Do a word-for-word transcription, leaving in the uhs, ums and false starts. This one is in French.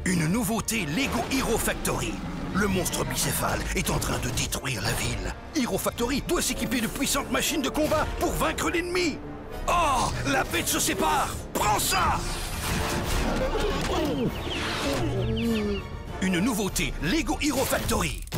Une nouveauté Lego Hero Factory. Le monstre bicéphale est en train de détruire la ville. Hero Factory doit s'équiper de puissantes machines de combat pour vaincre l'ennemi. Oh, la bête se sépare. Prends ça! Une nouveauté Lego Hero Factory.